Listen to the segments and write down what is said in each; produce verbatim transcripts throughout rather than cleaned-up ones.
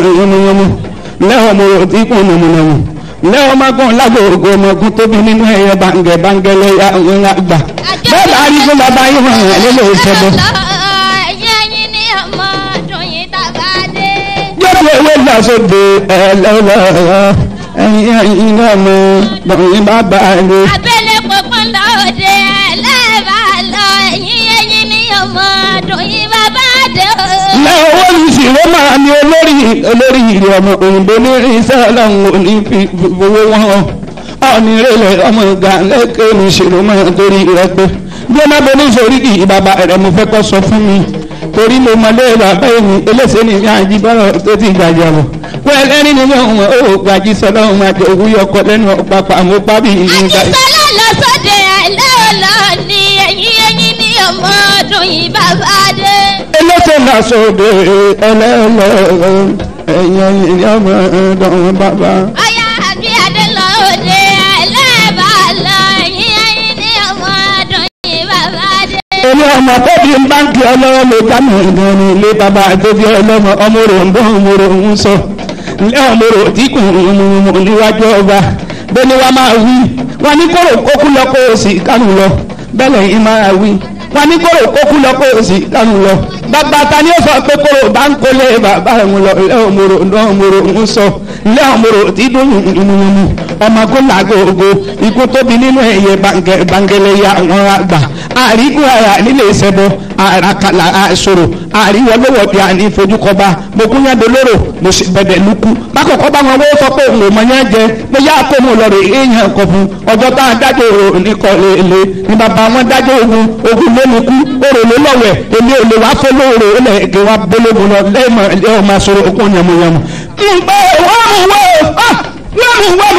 yọmọyọmọ lẹ́wọ̀n mo rò tí kò nàmùnàmù lẹ́wọ̀n máa gùn lágbòógó ọmọkùn tóbi nínú ẹ̀yẹ bàǹgẹ̀ bàǹgẹ̀ lẹ́yà àwọn àgbà bẹ́ẹ̀ bá rí fún bàbá yìí hàn án nílò ìṣẹ́bọ̀. gbọ́dọ̀ ewé lọ́sọ̀dọ̀ ẹ̀lẹ́lọ́rọ̀ ẹ̀yìn ẹ̀yìn náà mọ̀ lọ́yìn bàbá rẹ̀. abẹ́lẹ̀ pọ̀pọ̀n lọ́ọ̀dẹ ẹlẹ́bà lọ ẹ̀yìn ẹ̀yìn ní ọmọ lọ́yìn bàbá dé o. lẹ́wọ́ ní ìṣirò máa ní olórí olórí ìrì ọmọ òyìnbó ní iṣẹ́ ọlọ́run ò ní fi owó wọn ọ̀nì ìrẹ̀lẹ̀ ọmọ ìgbà lẹ́kẹ̀ẹ́ ní ìṣirò máa torí rẹ pé gbọ́dọ̀ bó ní sórí kì í bàbá rẹ̀ mo fẹ́ kọ́ sọ fún mi torí mo mọ lé bàbá èmi eléṣẹ́ ní ìyá àjíbọ́rọ̀ tó ti gbàjà bọ̀ wọ́n ẹlẹ́ni nínú ọmọ ó gbàjí sọlọ́run máa jẹ òwú yọkọ lẹ́nu ọ̀pápá àmọ́ pábí ìyín ká. àjíṣọlá lọ sọ́dẹ̀ ẹlẹ́ọ̀lọ́ ní ẹ̀yìn ẹ̀yìn ní ọmọ ọdún yìí bàbá dé. eléṣẹ́ náà sọ̀dẹ̀ ẹlẹ́ọ̀lọ́ ẹ̀yìn ẹ̀yìn ní ọmọ ọdún bàbá. ọyá àbí adé lọ òde ẹlẹ́bà lọ ẹ̀yìn ẹ̀yìn ní ọmọ ọdún yìí bàbá dé. èmi ọmọ tó bí n báńkì ọlọ́wọ́ ló dá mi gan ni ilé bàbá àtòbí ọlọ́mọ ọmọ rò ń bọ́ ọmọ rò ń sọ ilé ọmọ rò tí kò ń níwájú ọba bẹ́ẹ̀ ni wọ́n máa wí wọ́n ní kóró kókú lọ kó o sì kánú lọ bẹ́ẹ̀ lẹ́yìn máa wí wọ́n ní kóró kókú lọ kó o sì kánú lọ bàbá ta ni ó sọ pé kóró bá ń kólé bàbá òun lọ ilé ọmọ rò ọmọ rò ń sọ ilé ọmọ rò tí dùn ìmúmú ọmọ kó làgògò ikú tóbi nínú ẹ̀yẹ bàǹgẹ̀lẹ̀ ya àwọn àgbà àríkú ara nílé ìṣẹ́bọ àràkàlà àṣòro àríwọlówó bí a ní ìfojúkọba mo kún yá dolóró mo sì bẹ̀bẹ̀ lukú bákọ̀kọ́ bá wọn wọ́n sọ pé òun ò mọ yẹn jẹ pé yá kó mo lọ rè éèyàn kọ fún ọjọ́ tá a dájọ́ òrò nìkọ́ lè ní bàbá wọn dájọ́ ogun ogun lónìkú òrò ló lọ́wẹ̀ èmi ò lè wá fẹ́ lóòrò ó lẹ̀ gé wá bólógun lọ lẹ́ẹ̀mọ̀ ẹ̀ ọ́ máa sọ̀rọ̀ okun yàmùyàmù. ǹgbẹ́ wọ́n mú wọ́ọ̀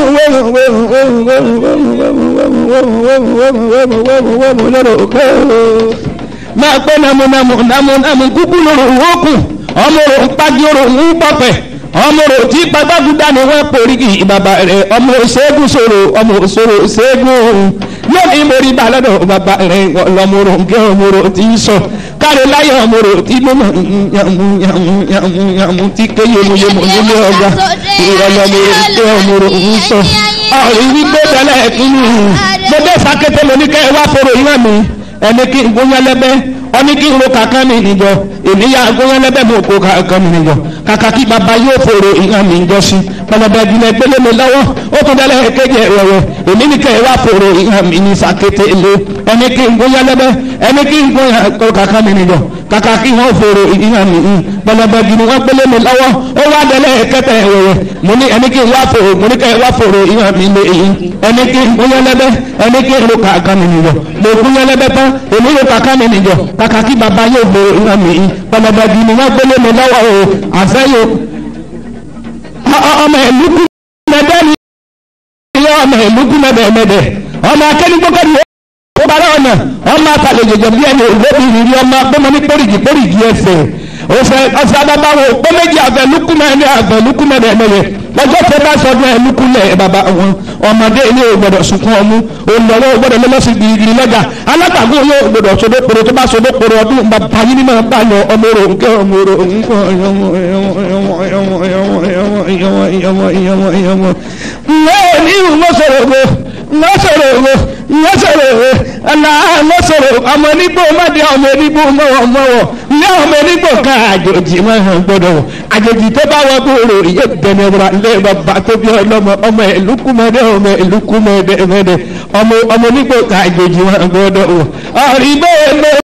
máa pẹ́ namunamu namunamu kúkú lóru wókùn ọmọ rò ń pàjọrò ń pọ̀pẹ̀ ọmọ rò tí pàgbàgùdà ni wọ́n poríkì bàbá rẹ̀ ọmọ ṣẹ́gun ṣòro ọmọ ṣòro ṣẹ́gun lónìí mo rí bá lọ́dọ̀ bàbá rẹ̀ lọ́mọ rò ń gé ọmọ rò tí ń sọ káre láyé ọmọ rò tí gbọ́mọ yàmù yàmù yàmù yàmù tí kéye yẹmọ nílé ọgbà ìrọ̀lọ́mọ rò tí ọmọ rò ń sọ ọ̀rí wípé tẹ́lẹ̀ kínú mo dé sàkété mo ní kẹ́ ẹ wá fòrò ìwé mi ẹni kí n gbóyán lẹ́bẹ́ ọní kí n ro kankan mi níjọ èmi yà gbóyán lẹ́bẹ́ mo kó kankan mi níjọ kàkà kí bàbá yóò fòrò ìhàn mi níjọ sí pẹlẹbẹ ìdílé gbélé mi lọ́wọ́ ó tún dẹ́lẹ̀ kéde ẹ̀wẹ̀wẹ̀ èmi ní kẹ́ ẹ wá fòrò ìhàn mi ní sàkété ilé ẹni kí n gbóyán lẹ́bẹ́ ẹni kí n gbóyán kankan mi níjọ kàkà kí wọ́n fòrò ìhàn mi ní pẹlẹbẹ ìdílé wọ́n gbélé mi lọ́wọ́ ó wá dẹ́lẹ̀ kẹtẹ ẹ̀wẹ̀wẹ̀ mo ní ẹni kí n wá fòrò mo ní kẹ́ ẹ wá fòrò ìhàn mi lé èyí ẹni kí n gbóyán lẹ́bẹ́ ẹni kí n ro kankan mi níjọ mo gbóyán lẹ́bẹ́ tán èmi ro kankan mi níjọ kàkà kí bàbá yóò gbòòrò ìhàn mi yìí pẹlẹbẹ ìdílé wọ́n gbélé mi lọ́wọ́ o àfẹ́yò ọmọ ẹ̀lúkú mẹ́bẹ́ ni ilé ọmọ ẹ̀lúkú mẹ́bẹ̀ẹ́mẹ́bẹ̀ ọmọ akẹ́nigbọ́kọ́ ni ó bá lọ́nà ọmọ àtàlẹ̀jẹ̀jẹ̀ bí ẹni òlóbìnrin rí ọmọ gbọ́mọ ní pọ́rìgì pọ́rìgì ẹsẹ̀ ọ̀sẹ̀ adábáwò pọ́ méjì àfẹ́lúkú mẹ́rin àfẹ́lúkú mẹ́bẹ̀ẹ́mẹ́bẹ̀ lọ́jọ́ tó bá sọdún ẹ̀lúkú lẹ̀ bàbá wọn ọmọdé ilé ògbọ́dọ̀ sunkún ọmú olùlọ́wọ́ ògbọ́dọ̀ lọ́lọ́sí gbìyìgbìyì lọ́jà alágbàgbọ́ yóò ògbọ́dọ̀ sọdọ́koro tó bá sọdọ́koro ọdún bàbá yìí nínú bá yọ ọmọ rò ń kẹ́ ọmọ rò ń kọ́ ìyọmọ ìyọmọ ìyọmọ ìyọmọ ìyọmọ ìyọmọ ìyọmọ ìyọmọ ìyọmọ ìyọmọ ní ìwọ́sọ̀rọ̀ ògbó ìwọ́sọ̀rọ̀ ògbó ìwọ́sọ̀rọ̀ ògbó ẹ̀nà ìwọ́sọ̀rọ̀ ọmọ onígbò mọ́dé ọmọ onígbò mọ́wọ́ mọ́wọ́ ilé ọmọ onígbò ká àjòjì máa hàn gbọ́dọ̀ wọ̀ àjòjì tó bá wọ́n gbòòrò ìyẹ́ bẹ̀rẹ̀ ilé bàbá tó bí ọlọ́mọ ọmọ ìlúkúmọdé ọmọ ìlúkúmọdé ọmọ onígbò ká àjòjì máa gbọ́dọ̀ wọ̀ ọ̀rí bẹ́ẹ̀